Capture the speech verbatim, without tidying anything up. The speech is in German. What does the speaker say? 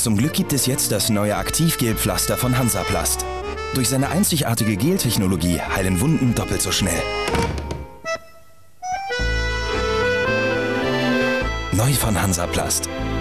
Zum Glück gibt es jetzt das neue Aktivgelpflaster von Hansaplast. Durch seine einzigartige Geltechnologie heilen Wunden doppelt so schnell. Neu von Hansaplast.